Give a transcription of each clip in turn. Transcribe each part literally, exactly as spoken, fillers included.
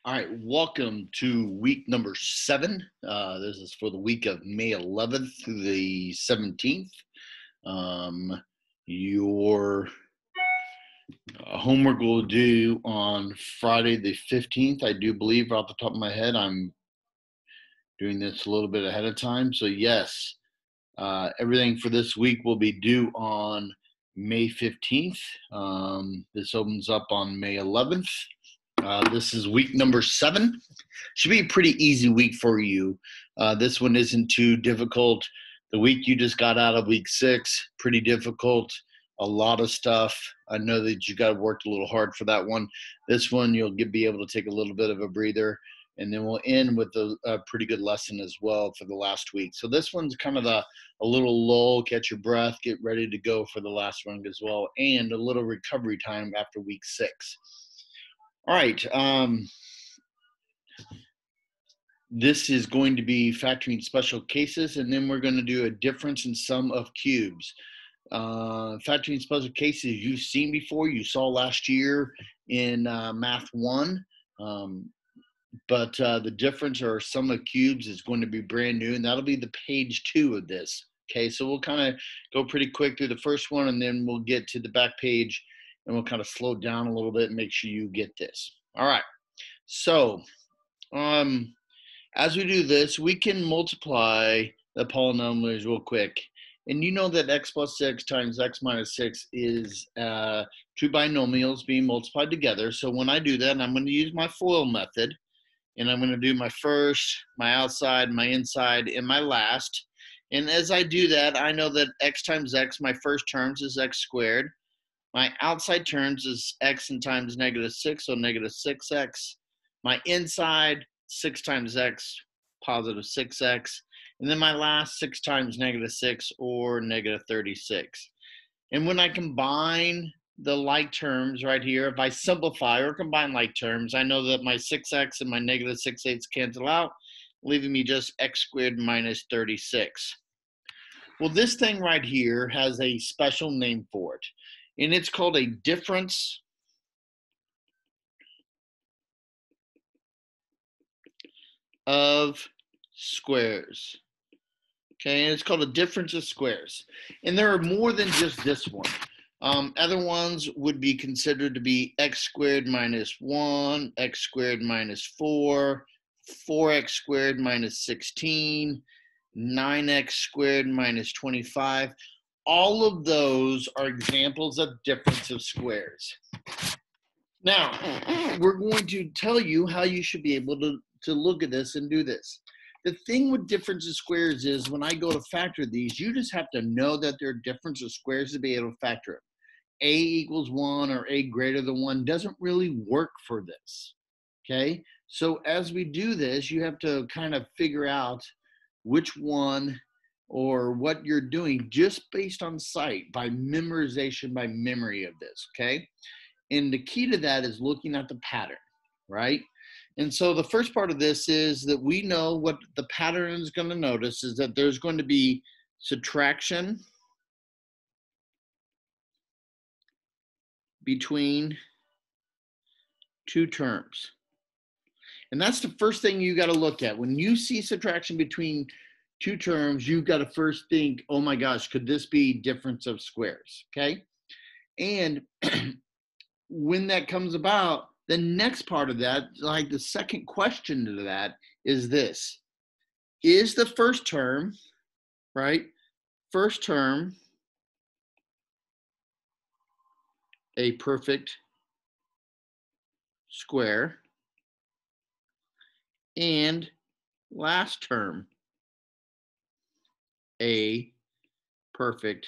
All right, welcome to week number seven. Uh, this is for the week of May eleventh through the seventeenth. Um, your uh, homework will due on Friday the fifteenth. I do believe off the top of my head, I'm doing this a little bit ahead of time. So yes, uh, everything for this week will be due on May fifteenth. Um, this opens up on May eleventh. Uh, this is week number seven. Should be a pretty easy week for you. Uh, this one isn't too difficult. The week you just got out of week six, pretty difficult. A lot of stuff. I know that you got worked a little hard for that one. This one you'll get, be able to take a little bit of a breather, and then we'll end with a, a pretty good lesson as well for the last week. So this one's kind of a, a little lull, catch your breath, get ready to go for the last one as well, and a little recovery time after week six. All right. Um, this is going to be factoring special cases, and then we're going to do a difference in sum of cubes. Uh, factoring special cases you've seen before, you saw last year in uh, Math one, um, but uh, the difference or sum of cubes is going to be brand new, and that'll be the page two of this. Okay, so we'll kind of go pretty quick through the first one, and then we'll get to the back page, and we'll kind of slow down a little bit and make sure you get this. All right, so um, as we do this, we can multiply the polynomials real quick. And you know that x plus six times x minus six is uh, two binomials being multiplied together. So when I do that, I'm going to use my FOIL method. And I'm going to do my first, my outside, my inside, and my last. And as I do that, I know that x times x, my first terms is x squared. My outside terms is x and times negative six, so negative six x. My inside, six times x, positive six x. And then my last, six times negative six, or negative thirty-six. And when I combine the like terms right here, if I simplify or combine like terms, I know that my six x and my negative six eighths cancel out, leaving me just x squared minus thirty-six. Well, this thing right here has a special name for it, and it's called a difference of squares. Okay, and it's called a difference of squares. And there are more than just this one. Um, other ones would be considered to be x squared minus one, x squared minus four, four x squared minus sixteen, nine x squared minus twenty-five. All of those are examples of difference of squares. Now, we're going to tell you how you should be able to, to look at this and do this. The thing with difference of squares is when I go to factor these, you just have to know that they're difference of squares to be able to factor it. A equals one or A greater than one doesn't really work for this, okay? So as we do this, you have to kind of figure out which one or what you're doing just based on sight, by memorization, by memory of this, okay? And the key to that is looking at the pattern, right? And so the first part of this is that we know what the pattern is going to notice is that there's going to be subtraction between two terms. And that's the first thing you got to look at. When you see subtraction between two terms, you've got to first think, oh my gosh, could this be difference of squares, okay? And when that comes about, the next part of that, like the second question to that, is this. Is the first term, right, first term a perfect square? And last term a perfect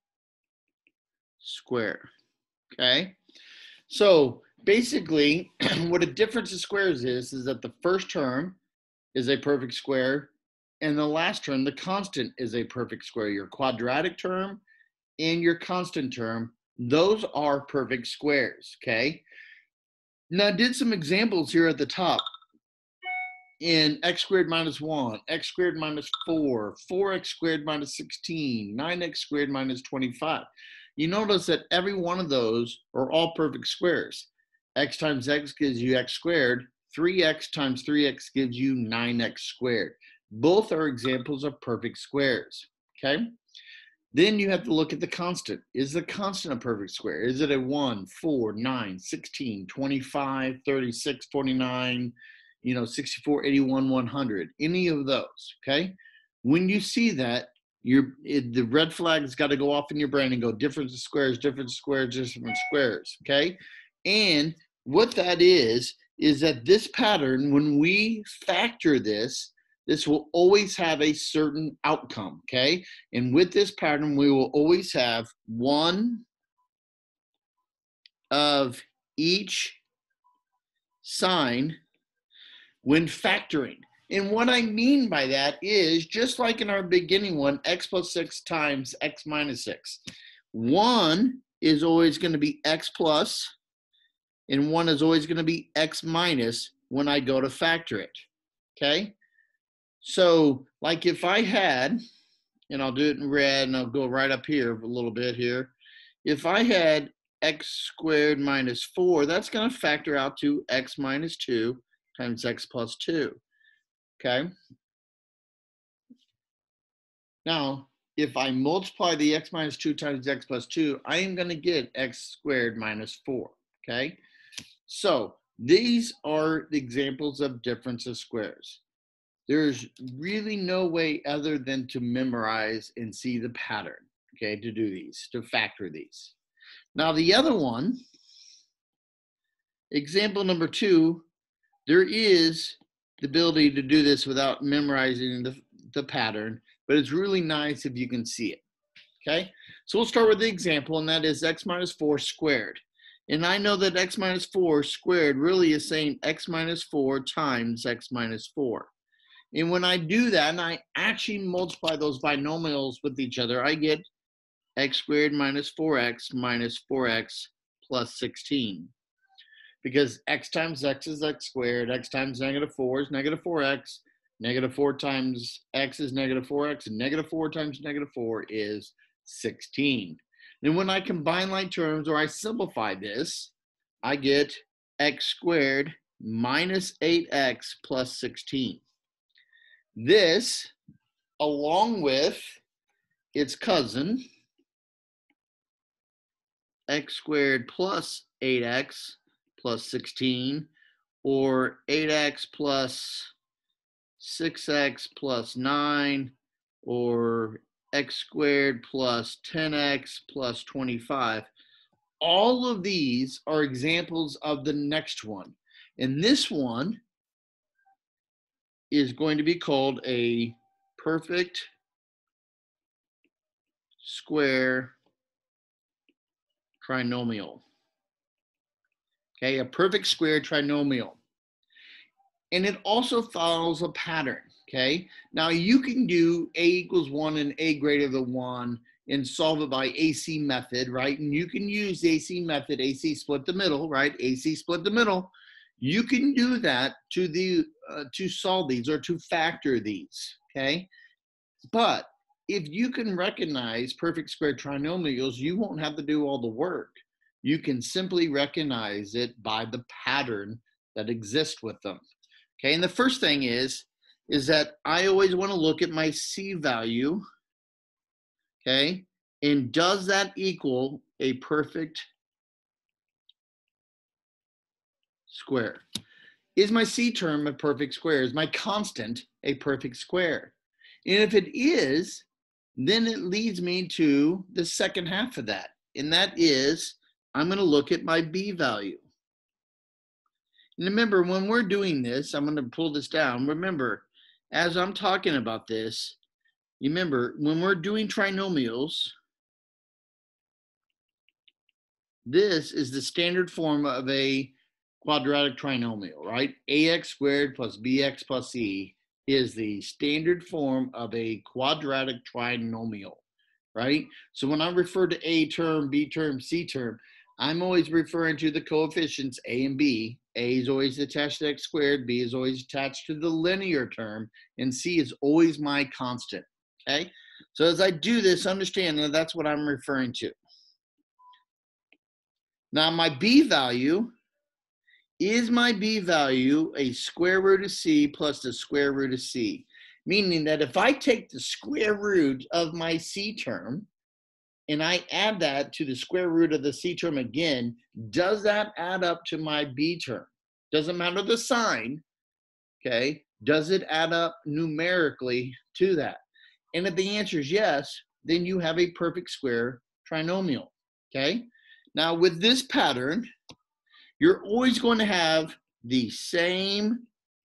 square, okay? So basically, what a difference of squares is, is that the first term is a perfect square, and the last term, the constant, is a perfect square. Your quadratic term and your constant term, those are perfect squares, okay? Now, I did some examples here at the top. In x squared minus one, x squared minus four, four x squared minus sixteen, nine x squared minus twenty-five. You notice that every one of those are all perfect squares. X times x gives you x squared. three x times three x gives you nine x squared. Both are examples of perfect squares, okay? Then you have to look at the constant. Is the constant a perfect square? Is it a one, four, nine, sixteen, twenty-five, thirty-six, forty-nine, you know, sixty-four, eighty-one, one hundred? Any of those, okay? When you see that, you're, it, the red flag has got to go off in your brain and go difference of squares, difference of squares, different squares, okay? And what that is, is that this pattern, when we factor this, this will always have a certain outcome, okay? And with this pattern, we will always have one of each sign when factoring. And what I mean by that is, just like in our beginning one, x plus six times x minus six. One is always going to be x plus, and one is always going to be x minus when I go to factor it, okay? So, like if I had, and I'll do it in red, and I'll go right up here a little bit here. If I had x squared minus four, that's going to factor out to x minus two times x plus two, okay? Now, if I multiply the x minus two times x plus two, I am going to get x squared minus four, okay? So, these are the examples of difference of squares. There's really no way other than to memorize and see the pattern, okay, to do these, to factor these. Now, the other one, example number two, there is the ability to do this without memorizing the, the pattern, but it's really nice if you can see it, okay? So we'll start with the example, and that is x minus four squared. And I know that x minus four squared really is saying x minus four times x minus four. And when I do that, and I actually multiply those binomials with each other, I get x squared minus four x minus four x plus sixteen. Because x times x is x squared, x times negative four is negative four x, negative four times x is negative four x, and negative four times negative four is sixteen. And when I combine like terms, or I simplify this, I get x squared minus eight x plus sixteen. This, along with its cousin, x squared plus eight x plus sixteen, or eight x plus six x plus nine, or x squared plus ten x plus twenty-five. All of these are examples of the next one. And this one is going to be called a perfect square trinomial. Okay, a perfect square trinomial. And it also follows a pattern, okay? Now you can do a equals one and a greater than one and solve it by A C method, right? And you can use the A C method, A C split the middle, right? A C split the middle. You can do that to the uh, to solve these or to factor these, okay? But if you can recognize perfect square trinomials, you won't have to do all the work. You can simply recognize it by the pattern that exists with them. Okay, and the first thing is, is that I always want to look at my C value, okay, and does that equal a perfect square? Is my C term a perfect square? Is my constant a perfect square? And if it is, then it leads me to the second half of that, and that is, I'm going to look at my B value. And remember, when we're doing this, I'm going to pull this down. Remember, as I'm talking about this, remember, when we're doing trinomials, this is the standard form of a quadratic trinomial, right? Ax squared plus bx plus c is the standard form of a quadratic trinomial, right? So when I refer to a term, b term, c term, I'm always referring to the coefficients a and b. A is always attached to x squared, b is always attached to the linear term, and c is always my constant, okay? So as I do this, understand that that's what I'm referring to. Now my b value is my b value a square root of c plus the square root of c? Meaning that if I take the square root of my c term and I add that to the square root of the c term again, does that add up to my b term? Doesn't matter the sign, okay? Does it add up numerically to that? And if the answer is yes, then you have a perfect square trinomial, okay? Now with this pattern, you're always going to have the same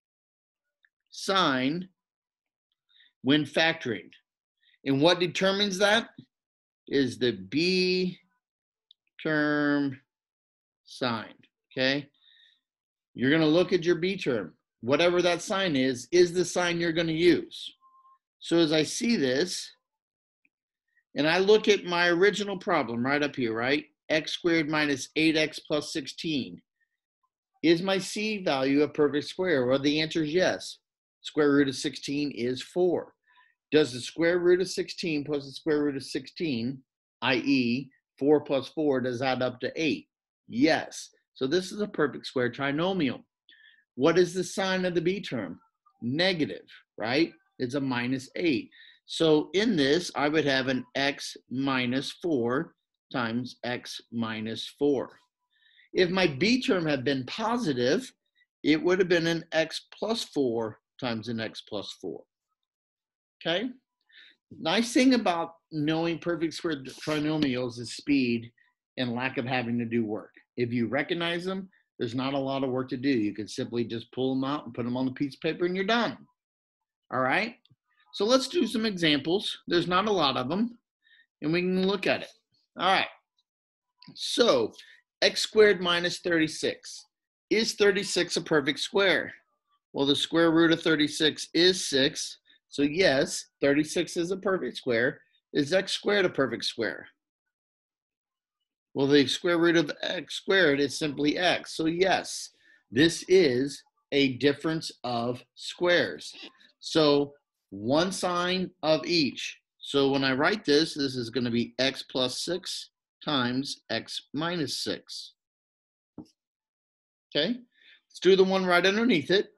sign when factoring. And what determines that is the b term sign, okay? You're going to look at your b term. Whatever that sign is, is the sign you're going to use. So as I see this, and I look at my original problem right up here, right? X squared minus eight x plus sixteen. Is my c value a perfect square? Well, the answer is yes. Square root of sixteen is four. Does the square root of sixteen plus the square root of sixteen, that is four plus four, does add up to eight? Yes. So this is a perfect square trinomial. What is the sign of the b term? Negative, right? It's a minus eight. So in this, I would have an x minus four times x minus four. If my b term had been positive, it would have been an x plus four times an x plus four. Okay? Nice thing about knowing perfect square trinomials is speed and lack of having to do work. If you recognize them, there's not a lot of work to do. You can simply just pull them out and put them on a piece of paper and you're done. All right? So let's do some examples. There's not a lot of them, and we can look at it. All right. So x squared minus thirty-six. Is thirty-six a perfect square? Well, the square root of thirty-six is six. So yes, thirty-six is a perfect square. Is x squared a perfect square? Well, the square root of x squared is simply x. So yes, this is a difference of squares. So one sign of each. So when I write this, this is going to be x plus six times x minus six. Okay, let's do the one right underneath it.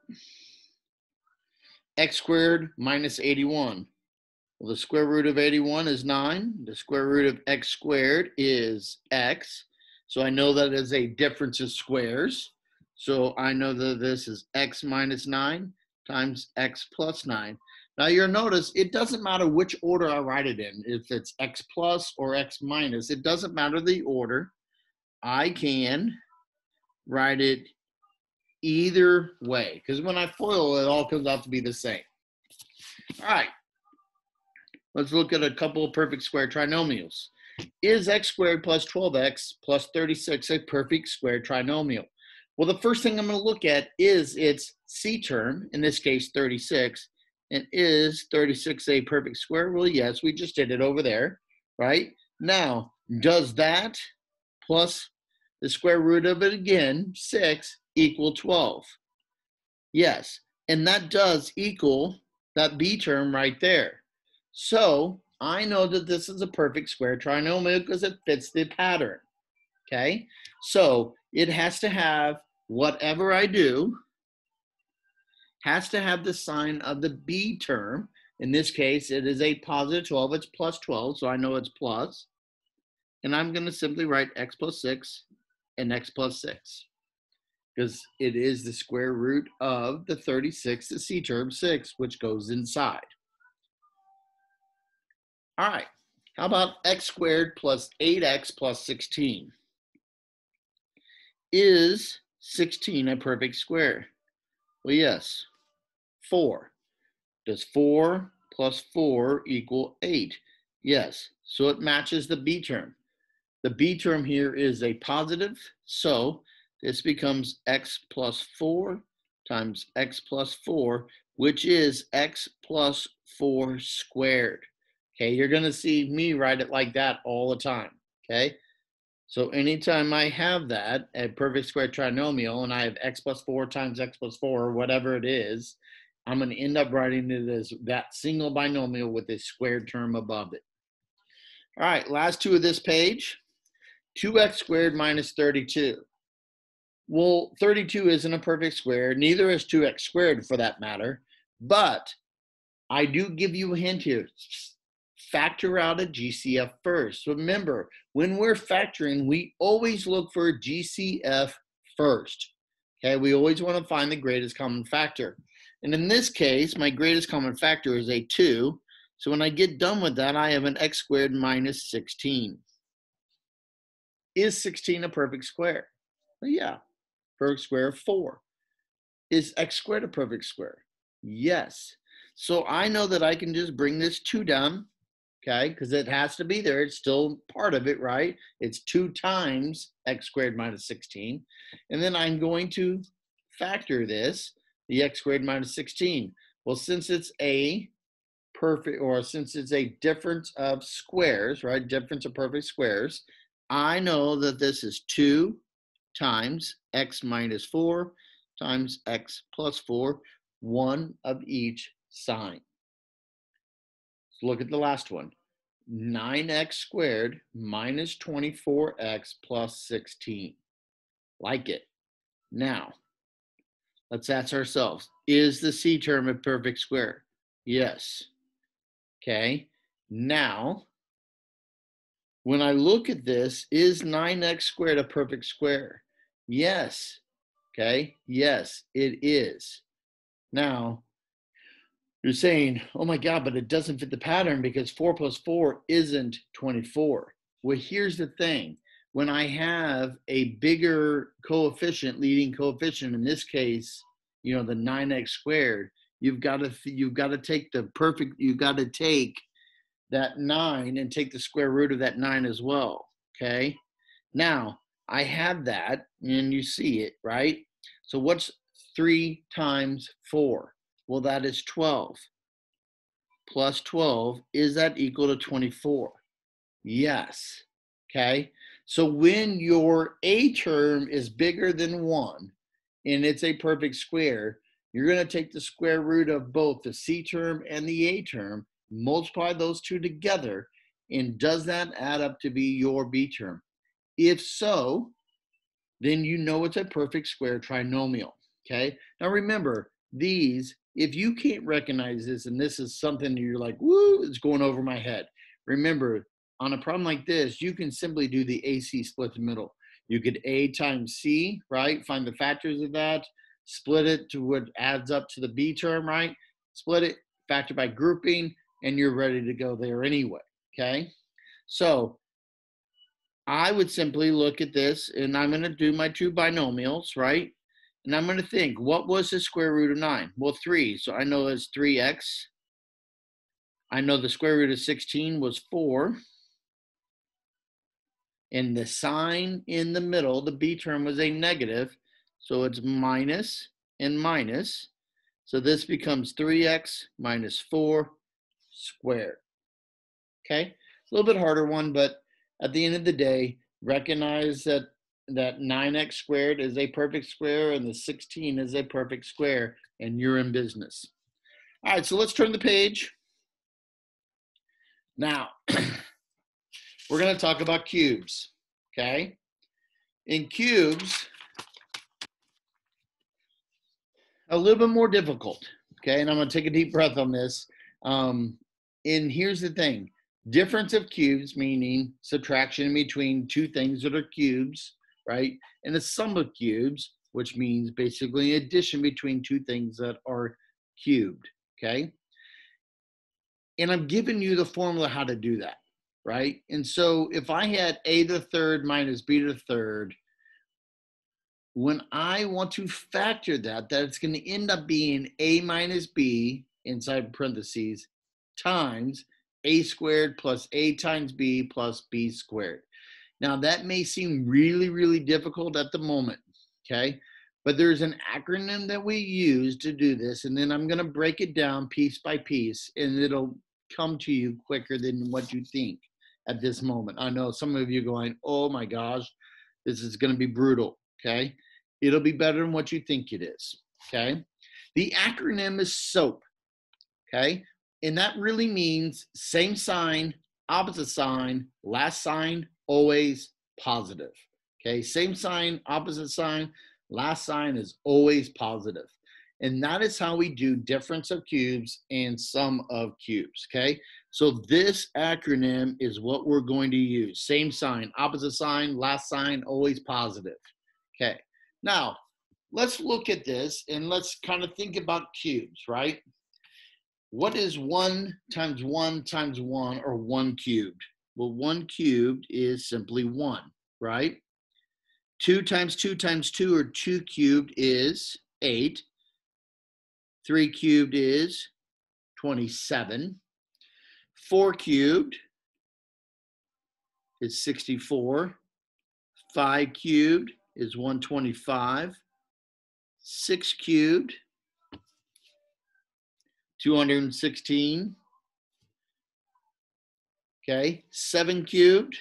X squared minus eighty-one. Well, the square root of eighty-one is nine. The square root of x squared is x. So I know that is a difference of squares. So I know that this is x minus nine times x plus nine. Now you'll notice it doesn't matter which order I write it in. If it's x plus or x minus, it doesn't matter the order. I can write it either way, because when I FOIL, it all comes out to be the same. All right, let's look at a couple of perfect square trinomials. Is x squared plus twelve x plus thirty-six a perfect square trinomial? Well, the first thing I'm going to look at is its c term, in this case thirty-six, and is thirty-six a perfect square? Well, yes, we just did it over there, right? Now, does that plus the square root of it again, six, equal twelve? Yes, and that does equal that b term right there. So I know that this is a perfect square trinomial because it fits the pattern, okay? So it has to have, whatever I do, has to have the sign of the b term. In this case, it is a positive twelve, it's plus twelve, so I know it's plus. And I'm gonna simply write x plus six and x plus six, because it is the square root of the thirty-six, the c term six, which goes inside. All right, how about x squared plus eight x plus sixteen? Is sixteen a perfect square? Well, yes. four. Does four plus four equal eight? Yes, so it matches the b term. The b term here is a positive, so this becomes x plus four times x plus four, which is x plus four squared. Okay, you're going to see me write it like that all the time, okay? So anytime I have that, a perfect square trinomial, and I have x plus four times x plus four, or whatever it is, I'm going to end up writing it as that single binomial with a squared term above it. All right, last two of this page. two x squared minus thirty-two. Well, thirty-two isn't a perfect square. Neither is two x squared for that matter. But I do give you a hint here. Factor out a G C F first. So remember, when we're factoring, we always look for a G C F first. Okay, we always want to find the greatest common factor. And in this case, my greatest common factor is a two. So when I get done with that, I have an x squared minus sixteen. Is sixteen a perfect square? Well, yeah, perfect square of four. Is x squared a perfect square? Yes. So I know that I can just bring this two down, okay, because it has to be there. It's still part of it, right? It's two times x squared minus sixteen. And then I'm going to factor this, the x squared minus sixteen. Well, since it's a perfect, or since it's a difference of squares, right, difference of perfect squares, I know that this is two times x minus four times x plus four, one of each sign. So look at the last one. nine x squared minus twenty-four x plus sixteen. Like it. Now, let's ask ourselves, is the C term a perfect square? Yes. Okay. Now, when I look at this, is nine x squared a perfect square? Yes. Okay. Yes, it is. Now, you're saying, oh my God, but it doesn't fit the pattern because four plus four isn't twenty-four. Well, here's the thing. When I have a bigger coefficient, leading coefficient, in this case, you know, the nine x squared, you've got to, you've got to take the perfect, you've got to take that nine and take the square root of that nine as well, okay? Now, I have that, and you see it, right? So what's three times four? Well, that is twelve. Plus twelve, is that equal to twenty-four? Yes, okay? So when your A term is bigger than one, and it's a perfect square, you're gonna take the square root of both the C term and the A term, multiply those two together, and does that add up to be your B term? If so, then you know it's a perfect square trinomial, okay? Now remember, these, if you can't recognize this, and this is something you're like, woo, it's going over my head. Remember, on a problem like this, you can simply do the A C split the middle. You could A times C, right? Find the factors of that, split it to what adds up to the B term, right? Split it, factor by grouping, and you're ready to go there anyway, okay? So I would simply look at this, and I'm going to do my two binomials, right? And I'm going to think, what was the square root of nine? Well, three. So I know it's three x. I know the square root of sixteen was four. And the sign in the middle, the B term, was a negative. So it's minus and minus. So this becomes three x minus four squared. Okay? A little bit harder one, but at the end of the day, recognize that that nine x squared is a perfect square and the sixteen is a perfect square, and you're in business. All right, so let's turn the page. Now, we're going to talk about cubes, okay? In cubes, a little bit more difficult, okay? And I'm going to take a deep breath on this. Um, and here's the thing. Difference of cubes, meaning subtraction between two things that are cubes, right? And a sum of cubes, which means basically addition between two things that are cubed, okay? And I'm giving you the formula how to do that, right? And so if I had a to the third minus b to the third, when I want to factor that, that it's going to end up being a minus b inside parentheses times a squared plus a times b plus b squared. Now that may seem really, really difficult at the moment, okay? But there's an acronym that we use to do this, and then I'm gonna break it down piece by piece, and it'll come to you quicker than what you think at this moment. I know some of you are going, oh my gosh, this is gonna be brutal, okay? It'll be better than what you think it is, okay? The acronym is SOAP, okay? And that really means same sign, opposite sign, last sign, always positive. Okay, same sign, opposite sign, Last sign is always positive. And that is how we do difference of cubes and sum of cubes, okay? So this acronym is what we're going to use. Same sign, opposite sign, last sign, always positive, okay? Now, let's look at this and let's kind of think about cubes, right? What is one times one times one, or one cubed? Well, one cubed is simply one, right? Two times two times two, or two cubed, is eight. Three cubed is twenty-seven. Four cubed is sixty-four. Five cubed is one hundred twenty-five. Six cubed, two hundred sixteen. Okay, seven cubed,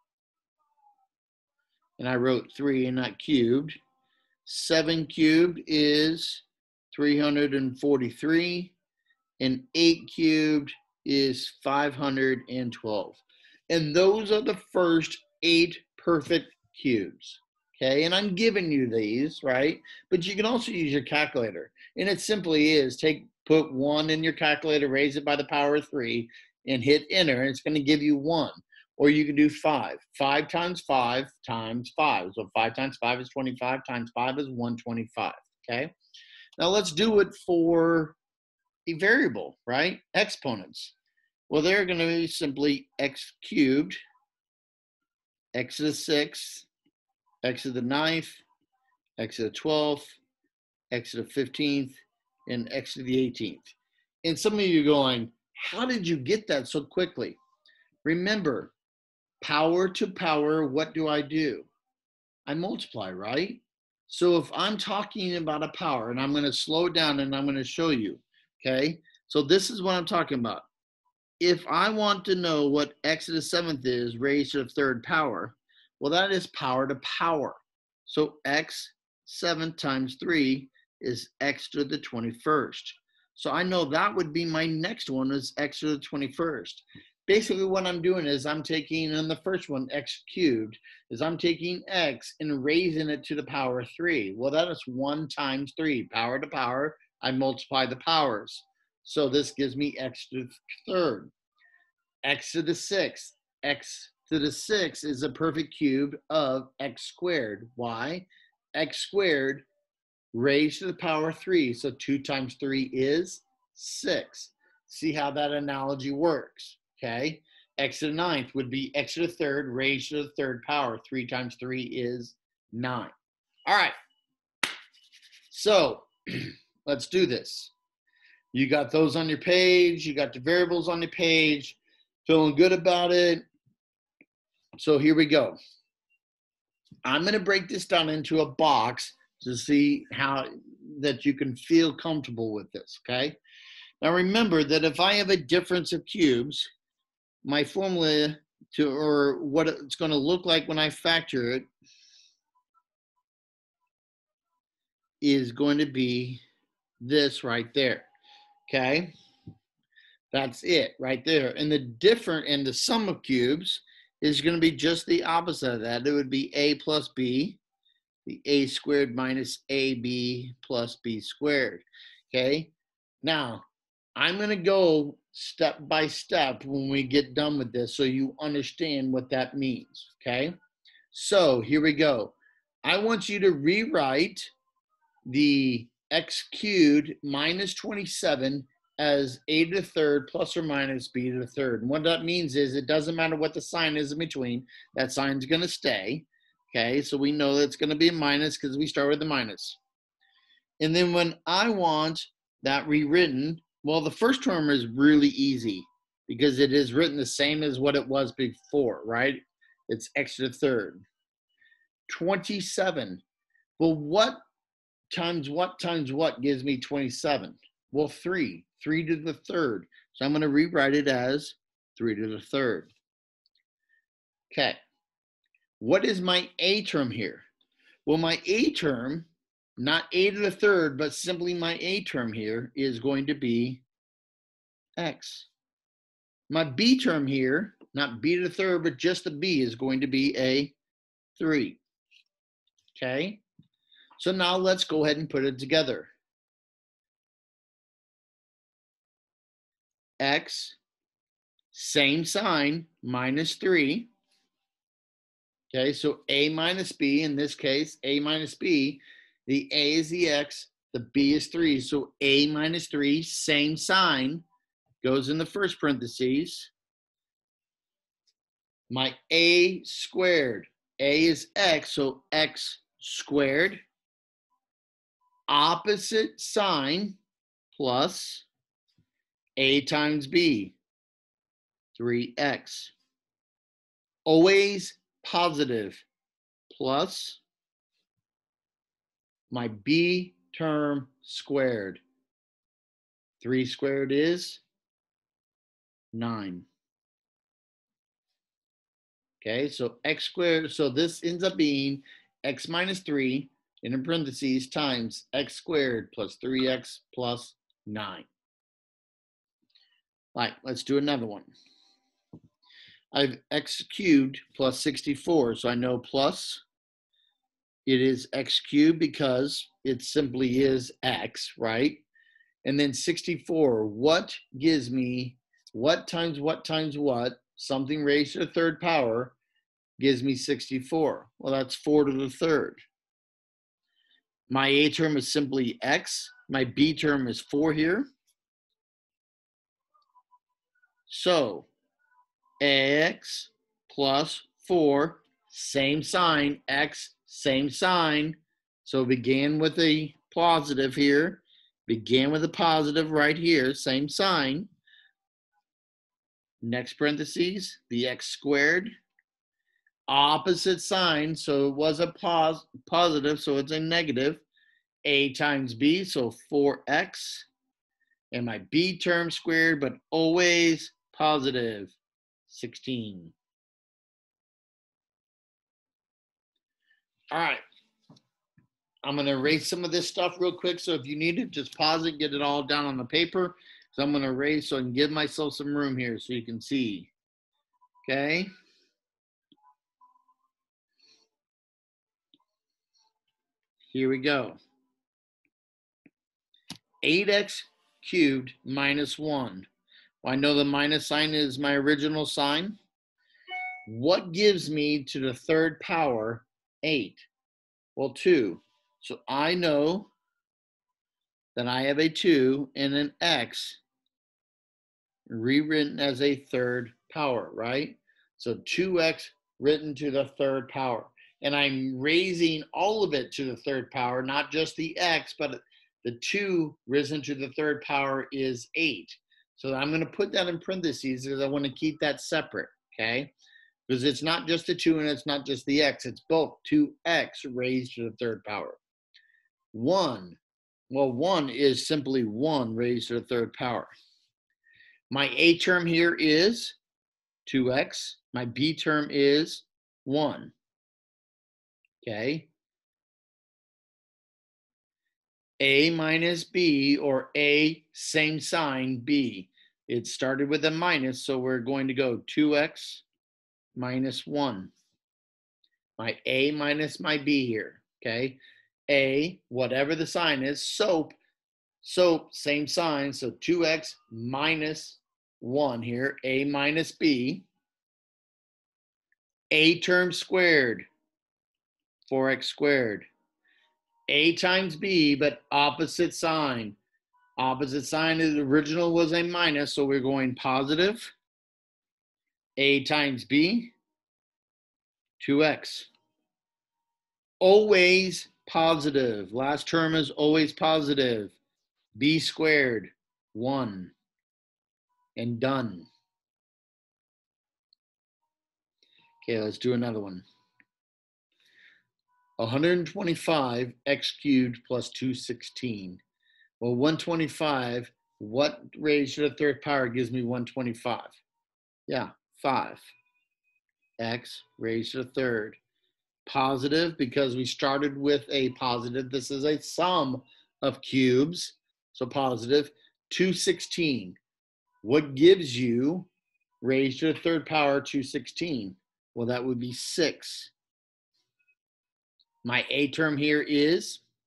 and I wrote three and not cubed. Seven cubed is three hundred forty-three, and eight cubed is five hundred twelve. And those are the first eight perfect cubes. Okay, and I'm giving you these, right? But you can also use your calculator. And it simply is take, put one in your calculator, raise it by the power of three, and hit enter, and it's going to give you one. Or you can do five. Five times five times five. So five times five is twenty-five, times five is one hundred twenty-five, okay? Now let's do it for a variable, right? Exponents. Well, they're going to be simply x cubed, x to the sixth, x to the ninth, x to the twelfth, x to the fifteenth, and x to the eighteenth. And some of you are going, how did you get that so quickly? Remember, power to power, what do I do? I multiply, right? So if I'm talking about a power, and I'm going to slow down and I'm going to show you, okay? So this is what I'm talking about. If I want to know what x to the seventh is raised to the third power, well, that is power to power. So x seven times three is x to the twenty-first. So I know that would be my next one, is x to the twenty-first. Basically what I'm doing is I'm taking, in the first one, x cubed, is I'm taking x and raising it to the power of three. Well, that is one times three, power to power. I multiply the powers. So this gives me x to the third. X to the sixth. X to the sixth is a perfect cube of x squared. Why? X squared raised to the power of three. So two times three is six. See how that analogy works, okay? X to the ninth would be x to the third raised to the third power. three times three is nine. All right. So let's do this. You got those on your page. You got the variables on your page. Feeling good about it. So here we go. I'm going to break this down into a box to see how that you can feel comfortable with this, okay? Now remember that if I have a difference of cubes, my formula to, or what it's going to look like when I factor it, is going to be this right there, okay? That's it right there. And the different, and the sum of cubes is going to be just the opposite of that. It would be a plus b, the a squared minus ab plus b squared, okay? Now, I'm going to go step by step when we get done with this so you understand what that means, okay? So here we go. I want you to rewrite the x cubed minus twenty-seven as a to the third plus or minus b to the third. And what that means is it doesn't matter what the sign is in between, that sign's going to stay. Okay, so we know that's going to be a minus because we start with the minus. And then when I want that rewritten, well, the first term is really easy because it is written the same as what it was before, right? It's x to the third. twenty-seven. Well, what times what times what gives me twenty-seven? Well, three. three to the third. So I'm going to rewrite it as three to the third. Okay. What is my a term here? Well, my a term, not a to the third, but simply my a term here is going to be x. My b term here, not b to the third, but just the b, is going to be a three. Okay? So now let's go ahead and put it together. X, same sign, minus three. Okay, so A minus B, in this case, A minus B, the A is the X, the B is three. So A minus three, same sign, goes in the first parentheses. My A squared, A is X, so X squared. Opposite sign plus A times B, three X. Always positive, plus my B term squared. three squared is nine. Okay, so X squared, so this ends up being X minus three, in parentheses, times X squared plus three X plus nine. All right, let's do another one. I have X cubed plus sixty-four, so I know plus it is X cubed because it simply is X, right? And then sixty-four, what gives me, what times what times what, something raised to the third power, gives me sixty-four. Well, that's four to the third. My A term is simply X. My B term is four here. So X plus four, same sign, X, same sign. So began with a positive here, began with a positive right here, same sign. Next parentheses, the X squared, opposite sign, so it was a pos positive, so it's a negative. A times B, so four X. And my B term squared, but always positive, sixteen. All right. I'm going to erase some of this stuff real quick. So if you need it, just pause it, get it all down on the paper. So I'm going to erase so I can give myself some room here so you can see. Okay. Here we go. eight X cubed minus one. Well, I know the minus sign is my original sign. What gives me to the third power eight? Well, two. So I know that I have a two and an X rewritten as a third power, right? So two X written to the third power. And I'm raising all of it to the third power, not just the X, but the two risen to the third power is eight. So I'm going to put that in parentheses because I want to keep that separate, okay? Because it's not just the two and it's not just the X, it's both two X raised to the third power. One, well, one is simply one raised to the third power. My A term here is two X. My B term is one. Okay. A minus B, or A, same sign, B. It started with a minus, so we're going to go two X minus one. My A minus my B here, okay? A, whatever the sign is, soap, soap, same sign, so two X minus one here, A minus B. A term squared, four X squared. A times B, but opposite sign. Opposite sign, the original was a minus, so we're going positive. A times B, two X. Always positive. Last term is always positive. B squared, one. And done. Okay, let's do another one. one hundred twenty-five X cubed plus two hundred sixteen. Well, one hundred twenty-five, what raised to the third power gives me one hundred twenty-five? Yeah, five. X raised to the third. Positive, because we started with a positive. This is a sum of cubes, so positive. two hundred sixteen. What gives you raised to the third power two hundred sixteen? Well, that would be six. My A term here is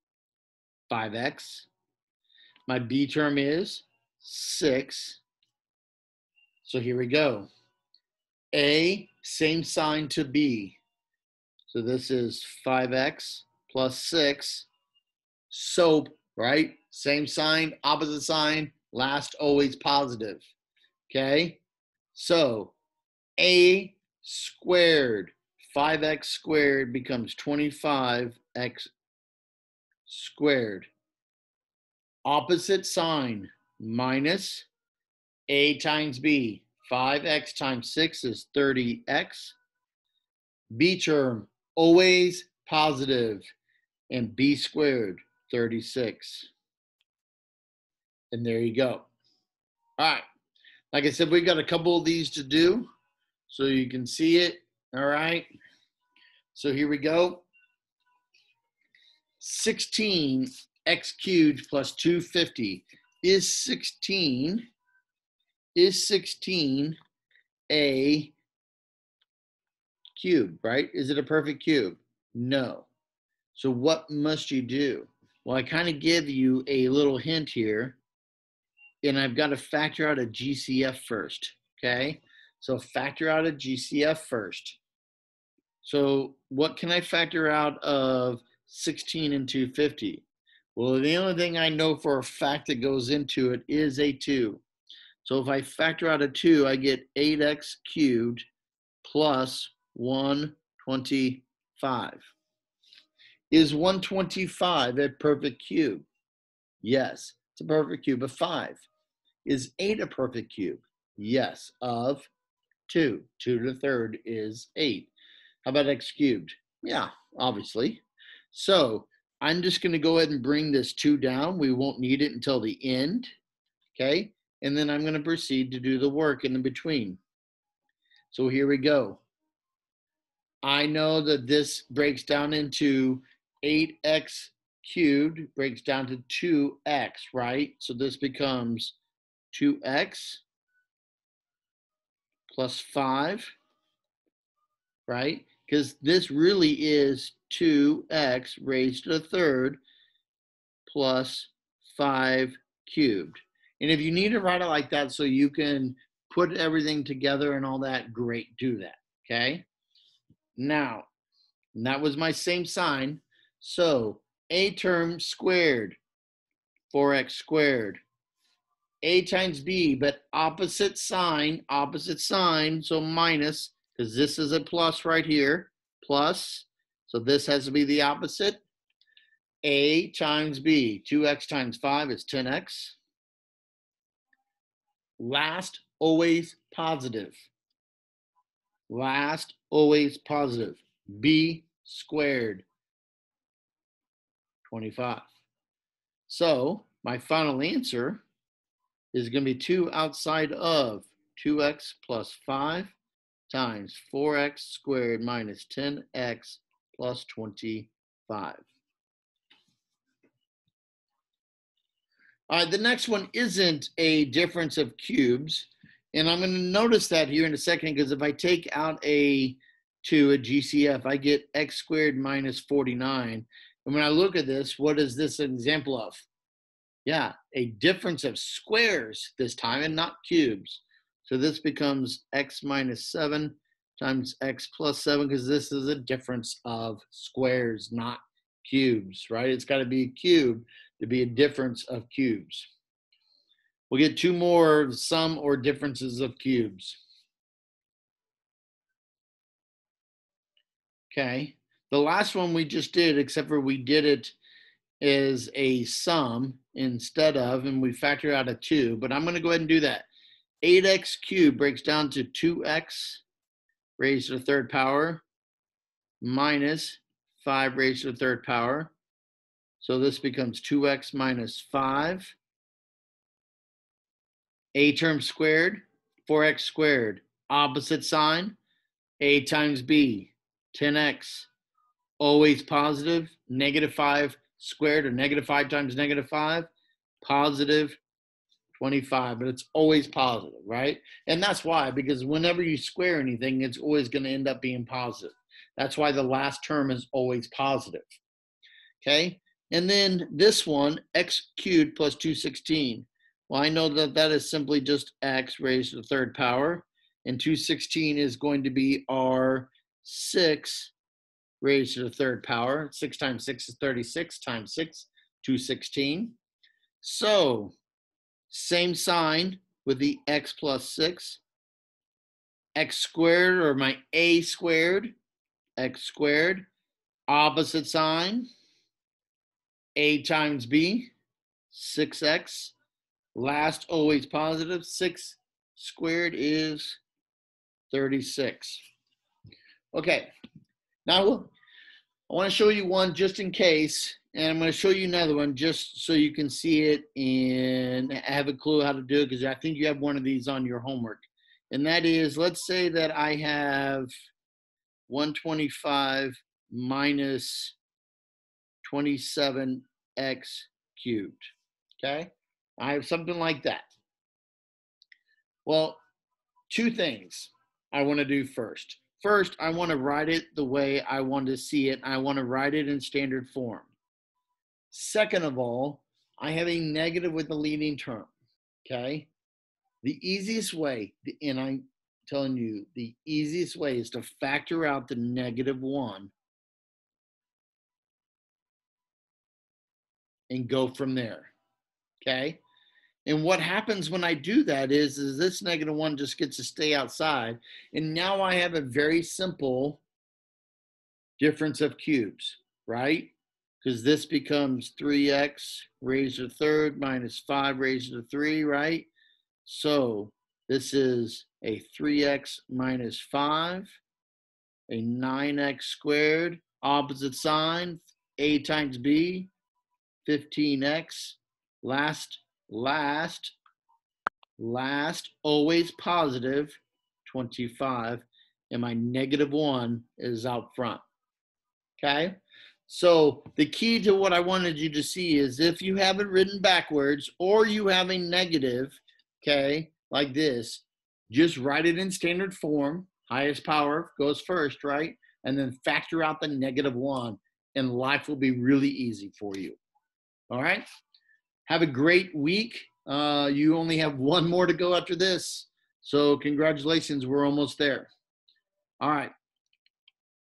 five x. My b term is six. So here we go. A, same sign to b. So this is five x plus six. SOAP, right? Same sign, opposite sign, last always positive. Okay? So a squared, five x squared becomes twenty-five x squared. Opposite sign, minus a times b. five x times six is thirty x. B term, always positive, and b squared, thirty-six. And there you go. All right. Like I said, we got a couple of these to do so you can see it. All right. So here we go. sixteen x cubed plus two hundred fifty is sixteen. Is sixteen a cube, right? Is it a perfect cube? No. So what must you do? Well, I kind of give you a little hint here, and I've got to factor out a G C F first, okay? So factor out a G C F first. So what can I factor out of sixteen and two hundred fifty? Well, the only thing I know for a fact that goes into it is a two. So if I factor out a two, I get eight x cubed plus one hundred twenty-five. Is one hundred twenty-five a perfect cube? Yes, it's a perfect cube of five. Is eight a perfect cube? Yes, of two. two to the third is eight. How about x cubed? Yeah, obviously. So I'm just going to go ahead and bring this two down. We won't need it until the end, okay? And then I'm going to proceed to do the work in the between. So here we go. I know that this breaks down into eight x cubed, breaks down to two x, right? So this becomes two x plus five, right? Because this really is two x raised to the third plus five cubed. And if you need to write it like that so you can put everything together and all that, great, do that, okay? Now, and that was my same sign. So a term squared, four x squared. A times b, but opposite sign, opposite sign, so minus, because this is a plus right here, plus, so this has to be the opposite. A times b, two x times five is ten x. Last, always positive. Last, always positive. B squared, twenty-five. So my final answer is going to be two outside of two x plus five times four x squared minus ten x plus twenty-five. All right, the next one isn't a difference of cubes. And I'm going to notice that here in a second, because if I take out a two, a G C F, I get x squared minus forty-nine. And when I look at this, what is this an example of? Yeah, a difference of squares this time and not cubes. So this becomes x minus seven times x plus seven, because this is a difference of squares, not cubes, right? It's got to be a cube to be a difference of cubes. We'll get two more sum or differences of cubes. Okay, the last one we just did, except for we did it as a sum instead of, and we factor out a two, but I'm going to go ahead and do that. eight x cubed breaks down to two x raised to the third power minus five raised to the third power. So this becomes two x minus five. A term squared, four x squared. Opposite sign, a times b, ten x. Always positive, negative five squared, or negative five times negative five, positive twenty-five, but it's always positive, right? And that's why, because whenever you square anything, it's always going to end up being positive. That's why the last term is always positive, okay? And then this one, x cubed plus two hundred sixteen. Well, I know that that is simply just x raised to the third power, and two hundred sixteen is going to be our six raised to the third power. six times six is thirty-six, times six, two hundred sixteen. So, same sign with the x plus six. X squared, or my a squared, x squared. Opposite sign, a times b, six x. Last, always positive. six squared is thirty-six. Okay, now I want to show you one just in case, and I'm going to show you another one just so you can see it and have a clue how to do it, because I think you have one of these on your homework. And that is, let's say that I have one hundred twenty-five minus twenty-seven x cubed, okay? I have something like that. Well, two things I want to do first. First, I want to write it the way I want to see it. I want to write it in standard form. Second of all, I have a negative with the leading term, okay? The easiest way, and I'm telling you, the easiest way is to factor out the negative one and go from there, okay? And what happens when I do that is, is this negative one just gets to stay outside. And now I have a very simple difference of cubes, right? Because this becomes three x raised to the third minus five raised to the three, right? So this is a three x minus five, a nine x squared, opposite sign, a times b, fifteen x, last, last, last, always positive, twenty-five, and my negative one is out front, okay? So the key to what I wanted you to see is, if you have it written backwards or you have a negative, okay, like this, just write it in standard form. Highest power goes first, right? And then factor out the negative one, and life will be really easy for you. All right? Have a great week. Uh, you only have one more to go after this. So congratulations, we're almost there. All right.